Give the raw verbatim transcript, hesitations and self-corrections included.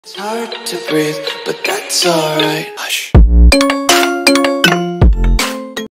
It's hard to breathe, but that's alright. Hush.